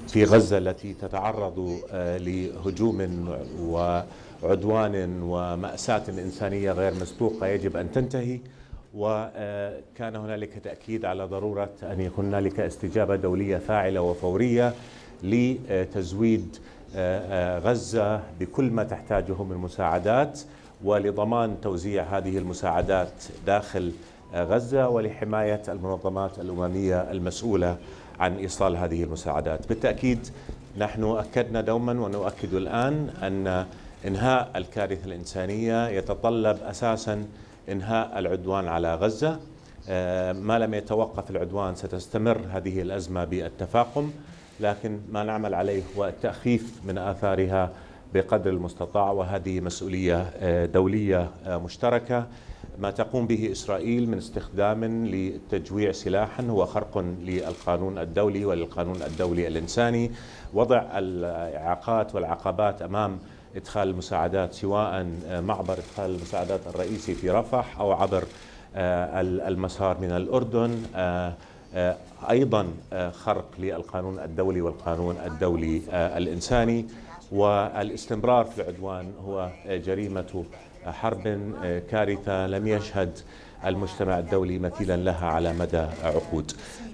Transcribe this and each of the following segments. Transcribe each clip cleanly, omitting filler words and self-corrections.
في غزة التي تتعرض لهجوم وعدوان ومأساة إنسانية غير مسبوقة يجب أن تنتهي. وكان هنالك تأكيد على ضرورة أن يكون هنالك استجابة دولية فاعلة وفورية لتزويد غزة بكل ما تحتاجه من مساعدات، ولضمان توزيع هذه المساعدات داخل غزة، ولحماية المنظمات الأممية المسؤولة عن إيصال هذه المساعدات. بالتأكيد نحن أكدنا دوما ونؤكد الآن أن إنهاء الكارثة الإنسانية يتطلب أساسا إنهاء العدوان على غزة. ما لم يتوقف العدوان ستستمر هذه الأزمة بالتفاقم، لكن ما نعمل عليه هو التأخيف من آثارها بقدر المستطاع، وهذه مسؤولية دولية مشتركة. ما تقوم به إسرائيل من استخدام لتجويع سلاحا هو خرق للقانون الدولي وللقانون الدولي الإنساني. وضع الإعاقات والعقبات أمام إدخال المساعدات، سواء معبر إدخال المساعدات الرئيسي في رفح أو عبر المسار من الأردن، أيضا خرق للقانون الدولي والقانون الدولي الإنساني. والاستمرار في العدوان هو جريمة حرب، كارثة لم يشهد المجتمع الدولي مثيلا لها على مدى عقود.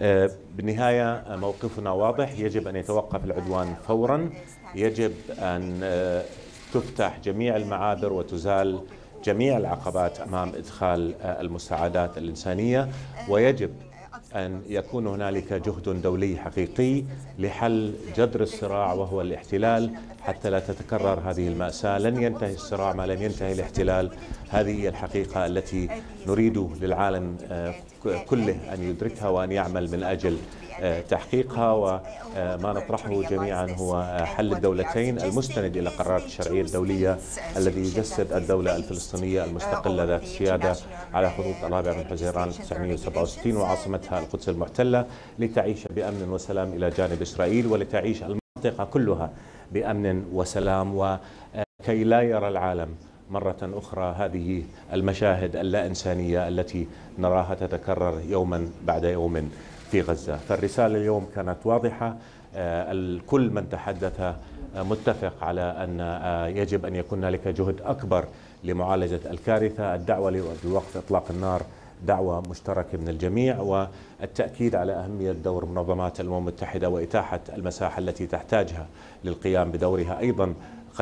بالنهاية موقفنا واضح، يجب أن يتوقف العدوان فورا، يجب أن تفتح جميع المعابر وتزال جميع العقبات أمام إدخال المساعدات الإنسانية، ويجب أن يكون هنالك جهد دولي حقيقي لحل جذر الصراع وهو الاحتلال حتى لا تتكرر هذه المأساة. لن ينتهي الصراع ما لن ينتهي الاحتلال. هذه هي الحقيقة التي نريد للعالم كله أن يدركها وأن يعمل من أجل تحقيقها. وما نطرحه جميعا هو حل الدولتين المستند إلى قرارات الشرعية الدولية الذي يجسد الدولة الفلسطينية المستقلة ذات السيادة على حدود 4 من حزيران 1967 وعاصمتها القدس المحتلة، لتعيش بأمن وسلام إلى جانب إسرائيل، ولتعيش المنطقة كلها بأمن وسلام، وكي لا يرى العالم مرة أخرى هذه المشاهد اللا إنسانية التي نراها تتكرر يوما بعد يوم في غزة. فالرسالة اليوم كانت واضحة، الكل من تحدث متفق على أن يجب أن يكون هنالك جهد أكبر لمعالجة الكارثة. الدعوة لوقف إطلاق النار دعوة مشتركة من الجميع، والتأكيد على أهمية دور منظمات الأمم المتحدة وإتاحة المساحة التي تحتاجها للقيام بدورها أيضا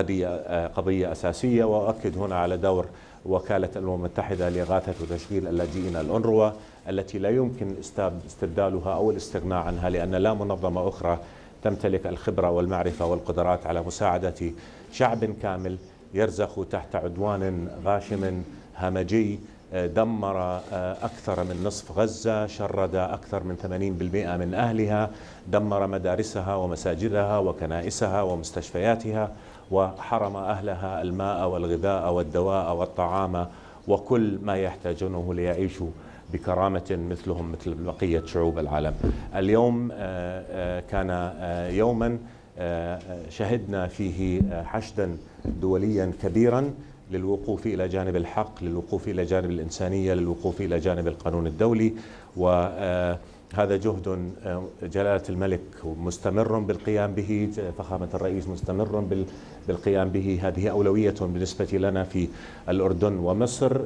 قضية أساسية. وأؤكد هنا على دور وكالة الأمم المتحدة لإغاثة وتشغيل اللاجئين الأونروا التي لا يمكن استبدالها أو الاستغناء عنها، لأن لا منظمة أخرى تمتلك الخبرة والمعرفة والقدرات على مساعدة شعب كامل يرزخ تحت عدوان غاشم همجي دمر أكثر من نصف غزة، شرد أكثر من 80% من أهلها، دمر مدارسها ومساجدها وكنائسها ومستشفياتها، وحرم أهلها الماء والغذاء والدواء والطعام وكل ما يحتاجونه ليعيشوا بكرامة مثلهم مثل بقية شعوب العالم. اليوم كان يوما شهدنا فيه حشدا دوليا كبيرا للوقوف إلى جانب الحق، للوقوف إلى جانب الإنسانية، للوقوف إلى جانب القانون الدولي. وهذا جهد جلالة الملك مستمر بالقيام به، فخامة الرئيس مستمر بالقيام به. هذه أولوية بالنسبة لنا في الأردن ومصر،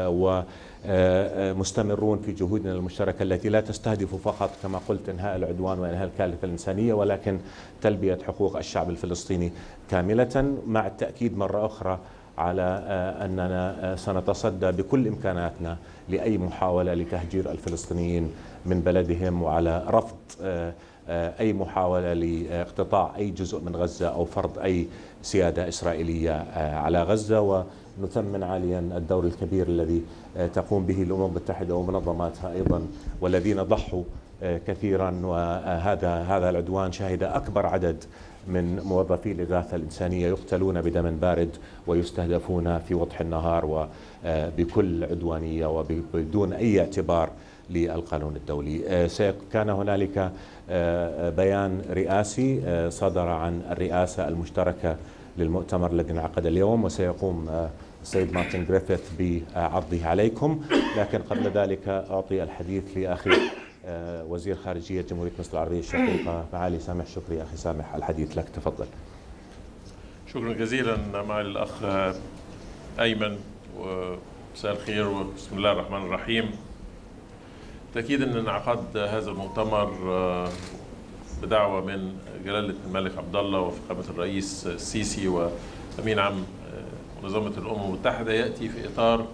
ومستمرون في جهودنا المشتركة التي لا تستهدف فقط كما قلت إنهاء العدوان وإنهاء الكارثة الإنسانية، ولكن تلبية حقوق الشعب الفلسطيني كاملة، مع التأكيد مرة أخرى على أننا سنتصدى بكل إمكاناتنا لأي محاولة لتهجير الفلسطينيين من بلدهم، وعلى رفض أي محاولة لاقتطاع أي جزء من غزة أو فرض أي سيادة إسرائيلية على غزة. ونثمن عاليا الدور الكبير الذي تقوم به الأمم المتحدة ومنظماتها أيضا، والذين ضحوا كثيرا. وهذا العدوان شهد أكبر عدد من موظفي الإغاثة الإنسانية يقتلون بدم بارد ويستهدفون في وضح النهار وبكل عدوانية وبدون أي اعتبار للقانون الدولي. كان هنالك بيان رئاسي صدر عن الرئاسة المشتركة للمؤتمر الذي انعقد اليوم، وسيقوم السيد مارتن جريفيث بعرضه عليكم. لكن قبل ذلك أعطي الحديث لأخي وزير خارجية جمهورية مصر العربية الشقيقة معالي سامح شكري. أخي سامح الحديث لك، تفضل. شكرا جزيلا معالي الأخ أيمن، ومساء الخير وبسم الله الرحمن الرحيم. تأكيد أن انعقاد هذا المؤتمر بدعوة من جلالة الملك عبد الله وفخامة الرئيس السيسي وأمين عام منظمة الأمم المتحدة يأتي في إطار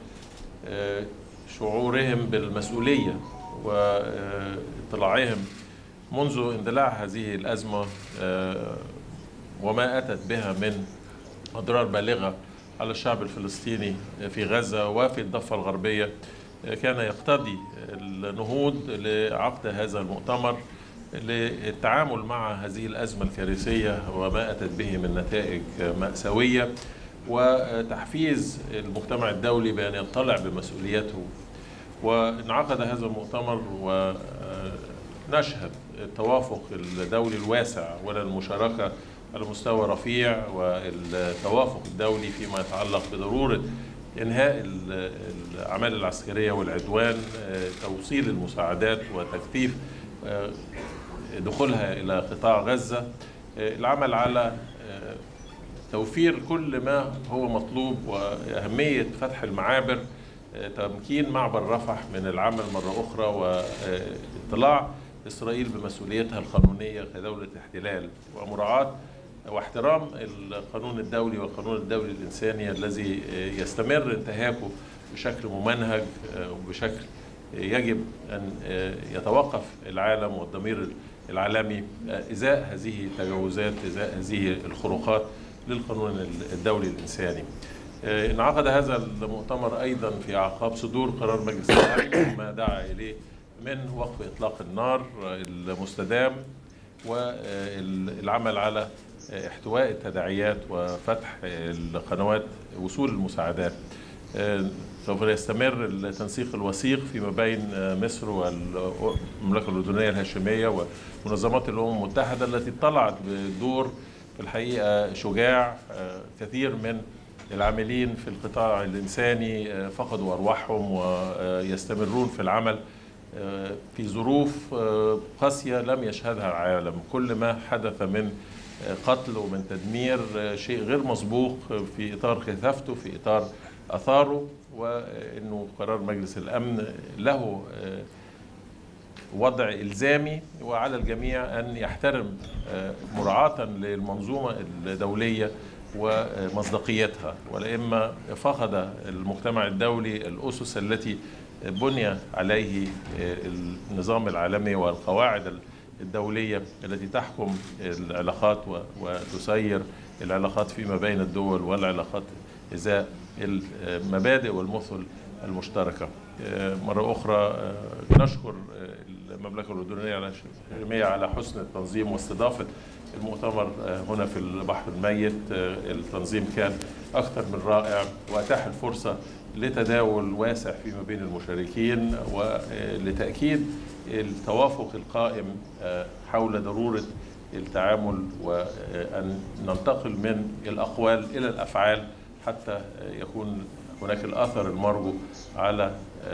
شعورهم بالمسؤولية واطلاعهم منذ اندلاع هذه الأزمة وما أتت بها من أضرار بالغة على الشعب الفلسطيني في غزة وفي الضفة الغربية، كان يقتضي النهوض لعقد هذا المؤتمر للتعامل مع هذه الأزمة الكارثية وما أتت به من نتائج مأساوية، وتحفيز المجتمع الدولي بأن يطلع بمسؤوليته. وانعقد هذا المؤتمر ونشهد التوافق الدولي الواسع والمشاركة على مستوى رفيع والتوافق الدولي فيما يتعلق بضرورة إنهاء الأعمال العسكرية والعدوان، توصيل المساعدات وتكثيف دخولها إلى قطاع غزة، العمل على توفير كل ما هو مطلوب، وأهمية فتح المعابر، تمكين معبر رفح من العمل مرة أخرى، واطلاع إسرائيل بمسؤوليتها القانونية كدولة احتلال، ومراعاة واحترام القانون الدولي والقانون الدولي الإنساني الذي يستمر انتهاكه بشكل ممنهج وبشكل يجب أن يتوقف العالم والضمير العالمي إزاء هذه التجاوزات، إزاء هذه الخروقات للقانون الدولي الإنساني. انعقد هذا المؤتمر أيضا في أعقاب صدور قرار مجلس الأمن ما دعا إليه من وقف إطلاق النار المستدام والعمل على احتواء التداعيات وفتح القنوات وصول المساعدات. سوف يستمر التنسيق الوثيق فيما بين مصر والمملكة الأردنية الهاشمية ومنظمات الأمم المتحدة التي اطلعت بدور في الحقيقة شجاع. كثير من العاملين في القطاع الإنساني فقدوا أرواحهم ويستمرون في العمل في ظروف قاسية لم يشهدها العالم. كل ما حدث من قتل ومن تدمير شيء غير مسبوق في إطار كثافته، في إطار أثاره، وأنه قرار مجلس الأمن له وضع إلزامي، وعلى الجميع أن يحترم مراعاة للمنظومة الدولية ومصداقيتها، ولإما فقد المجتمع الدولي الأسس التي بني عليه النظام العالمي والقواعد الدولية التي تحكم العلاقات وتسير العلاقات فيما بين الدول والعلاقات إزاء المبادئ والمثل المشتركة. مرة أخرى نشكر المملكة الأردنية على حسن التنظيم واستضافة المؤتمر هنا في البحر الميت. التنظيم كان أكثر من رائع وأتاح الفرصة لتداول واسع فيما بين المشاركين ولتأكيد التوافق القائم حول ضرورة التعامل وأن ننتقل من الأقوال إلى الأفعال حتى يكون هناك الأثر المرجو على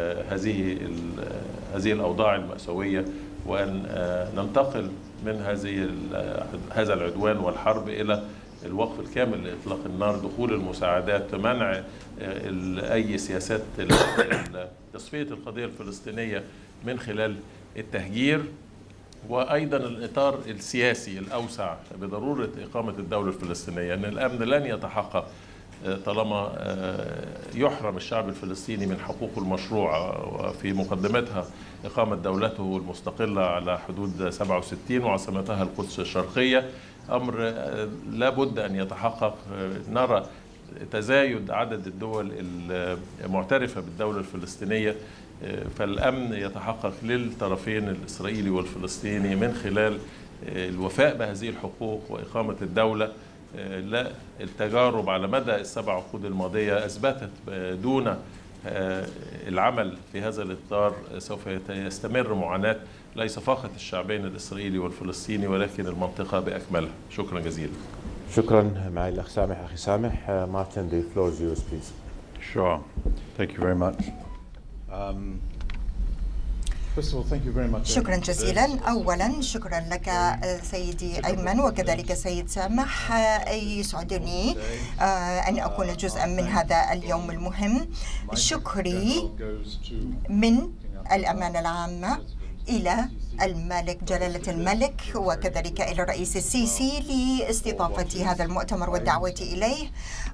هذه الأوضاع المأساوية، وأن ننتقل من هذا العدوان والحرب إلى الوقف الكامل لإطلاق النار، دخول المساعدات، منع أي سياسات تصفية القضية الفلسطينية من خلال التهجير، وأيضا الإطار السياسي الأوسع بضرورة إقامة الدولة الفلسطينية. أن الأمن لن يتحقق طالما يحرم الشعب الفلسطيني من حقوقه المشروعة، وفي مقدمتها إقامة دولته المستقلة على حدود 67 وعاصمتها القدس الشرقية. أمر لا بد أن يتحقق. نرى تزايد عدد الدول المعترفة بالدولة الفلسطينية، فالأمن يتحقق للطرفين الإسرائيلي والفلسطيني من خلال الوفاء بهذه الحقوق وإقامة الدولة. لا، التجارب على مدى ال7 عقود الماضية أثبتت دون العمل في هذا الإطار سوف يستمر معاناة ليس فقط الشعبين الإسرائيلي والفلسطيني ولكن المنطقة بأكملها. شكرا جزيلا. شكرا معي الأخ سامح. أخي سامح, Martin, the floor is yours, please. Sure. Thank you very much. شكرا جزيلا. أولا شكرا لك سيدي أيمن وكذلك سيد سامح. يسعدني أن أكون جزءا من هذا اليوم المهم. شكري من الأمانة العامة إلى الملك جلالة الملك وكذلك إلى الرئيس السيسي لاستضافة هذا المؤتمر والدعوة إليه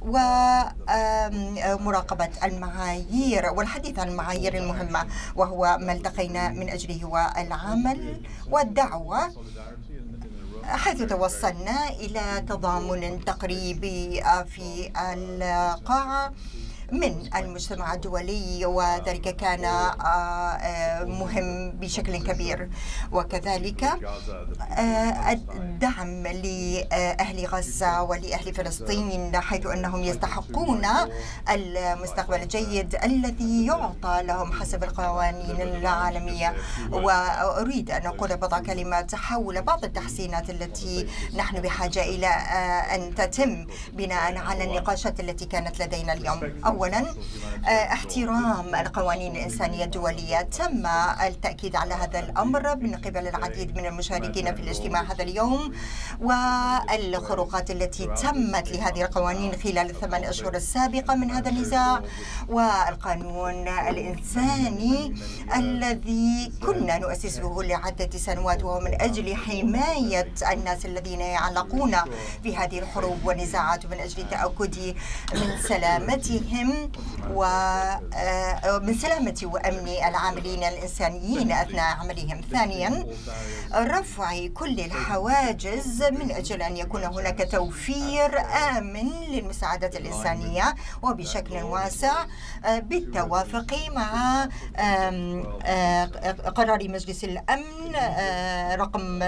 ومراقبة المعايير والحديث عن المعايير المهمة، وهو ما التقينا من أجله والعمل والدعوة، حيث توصلنا إلى تضامن تقريبي في القاعة من المجتمع الدولي، وذلك كان مهم بشكل كبير. وكذلك الدعم لأهل غزة ولأهل فلسطين، حيث أنهم يستحقون المستقبل الجيد الذي يعطى لهم حسب القوانين العالمية. وأريد أن أقول بضع كلمات حول بعض التحسينات التي نحن بحاجة إلى أن تتم بناء على النقاشات التي كانت لدينا اليوم. أولا احترام القوانين الإنسانية الدولية. تم التأكيد على هذا الأمر من قبل العديد من المشاركين في الاجتماع هذا اليوم، والخروقات التي تمت لهذه القوانين خلال ال8 أشهر السابقة من هذا النزاع، والقانون الإنساني الذي كنا نؤسسه لعدة سنوات، وهو من أجل حماية الناس الذين يعلقون في هذه الحروب والنزاعات، ومن أجل التأكد من سلامتهم ومن سلامة وأمن العاملين الإنسانيين أثناء عملهم. ثانيا رفع كل الحواجز من أجل أن يكون هناك توفير آمن للمساعدات الإنسانية وبشكل واسع بالتوافق مع قرار مجلس الأمن رقم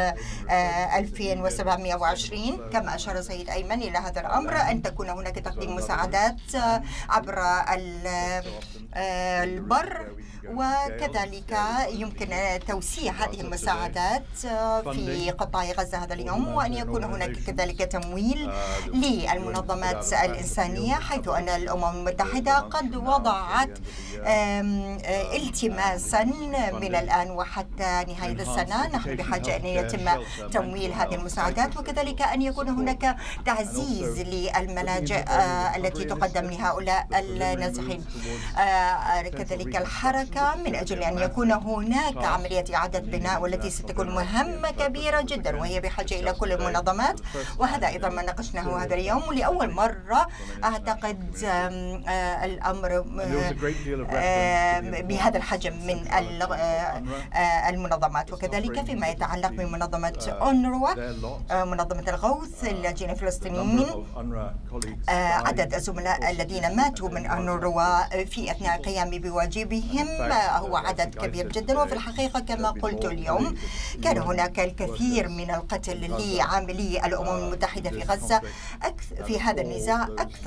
2720. كما أشار سيد أيمن إلى هذا الأمر، أن تكون هناك تقديم مساعدات عبر البر، وكذلك يمكن توسيع هذه المساعدات في قطاع غزة هذا اليوم، وأن يكون هناك كذلك تمويل للمنظمات الإنسانية، حيث أن الأمم المتحدة قد وضعت التماسا من الآن وحتى نهاية السنة. نحن بحاجة أن يتم تمويل هذه المساعدات، وكذلك أن يكون هناك تعزيز للملاجئ التي تقدم لهؤلاء النازحين. كذلك الحركة من أجل أن يكون هناك عملية إعادة بناء، والتي ستكون مهمة كبيرة جدا، وهي بحاجة إلى كل المنظمات، وهذا أيضا ما ناقشناه هذا اليوم. ولأول مرة أعتقد الأمر بهذا الحجم من المنظمات. وكذلك فيما يتعلق بمنظمة أونروا، منظمة الغوث اللاجئين الفلسطينيين، عدد الزملاء الذين ماتوا من أونروا في أثناء القيام بواجبهم هو عدد كبير جدا. وفي الحقيقة كما قلت اليوم، كان هناك الكثير من القتل لعاملي الأمم المتحدة في غزة في هذا النزاع،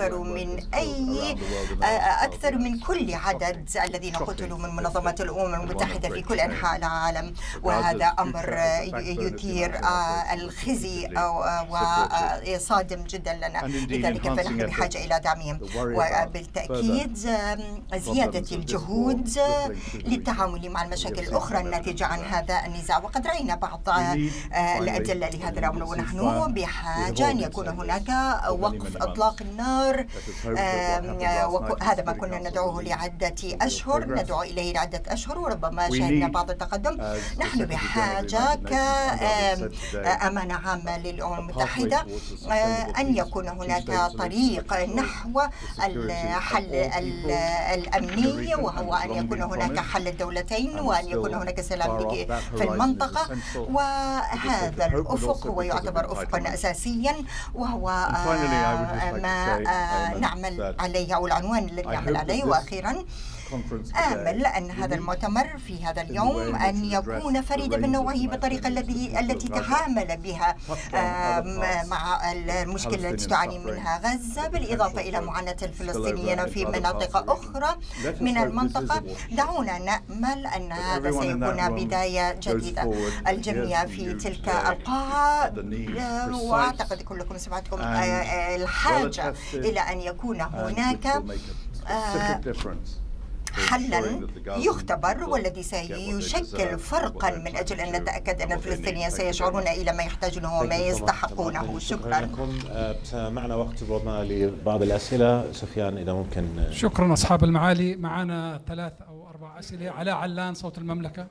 أكثر من كل عدد الذين قتلوا من منظمات الأمم المتحدة في كل أنحاء العالم. وهذا أمر يثير الخزي وصادم جدا لنا، لذلك فنحن بحاجة إلى دعمهم. وبالتأكيد زيادة الجهود للتعامل مع المشاكل الأخرى الناتجة عن هذا النزاع. وقد رأينا بعض الأدلة لهذا الأمر، ونحن بحاجة أن يكون هناك وقف إطلاق النار. هذا ما كنا ندعوه لعدة أشهر، ندعو إليه لعدة أشهر، وربما شاهدنا بعض التقدم. نحن بحاجة كأمانة عامة للأمم المتحدة أن يكون هناك طريق نحو الحل الأمني، وهو أن يكون هناك حل الدولتين، وأن يكون هناك سلام في المنطقة. وهذا الأفق هو يعتبر أفقا أساسيا، وهو ما نعمل عليه، أو العنوان الذي نعمل عليه. وأخيرا آمل أن هذا المؤتمر في هذا اليوم أن يكون فريدا من نوعه بالطريقة التي تعامل بها مع المشكلة التي تعاني منها غزة، بالإضافة إلى معاناة الفلسطينيين في مناطق أخرى من المنطقة. دعونا نأمل أن هذا سيكون بداية جديدة. الجميع في تلك القاعة، وأعتقد كلكم سمعتكم الحاجة إلى أن يكون هناك حلا يختبر والذي سيشكل فرقا من أجل أن نتأكد أن الفلسطينيين سيشعرون إلى ما يحتاجونه وما يستحقونه. شكرا. معنا وقت ربما لبعض الأسئلة. سفيان إذا ممكن. شكرا أصحاب المعالي. معنا 3 أو 4 أسئلة. علاء علان، صوت المملكة.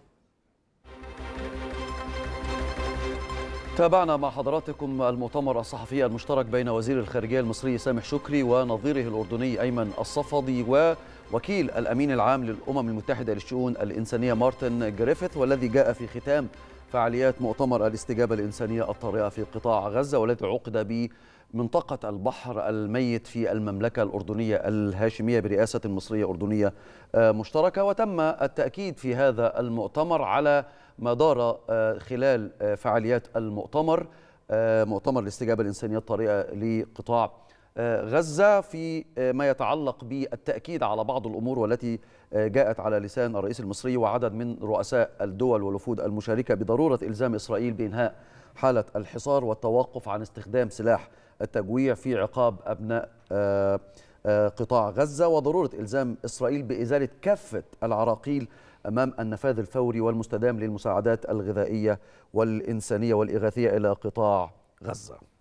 تابعنا مع حضراتكم المؤتمر الصحفي المشترك بين وزير الخارجية المصري سامح شكري ونظيره الأردني أيمن الصفدي ووكيل الأمين العام للأمم المتحدة للشؤون الإنسانية مارتن جريفيث، والذي جاء في ختام فعاليات مؤتمر الاستجابة الإنسانية الطارئة في قطاع غزة، والذي عقد بمنطقة البحر الميت في المملكة الأردنية الهاشمية برئاسة مصرية أردنية مشتركة. وتم التأكيد في هذا المؤتمر على ما دار خلال فعاليات المؤتمر، مؤتمر الاستجابة الإنسانية الطارئة لقطاع غزة، في ما يتعلق بالتأكيد على بعض الأمور والتي جاءت على لسان الرئيس المصري وعدد من رؤساء الدول والوفود المشاركة بضرورة إلزام إسرائيل بإنهاء حالة الحصار والتوقف عن استخدام سلاح التجويع في عقاب أبناء قطاع غزة، وضرورة إلزام إسرائيل بإزالة كافة العراقيل أمام النفاذ الفوري والمستدام للمساعدات الغذائية والإنسانية والإغاثية إلى قطاع غزة.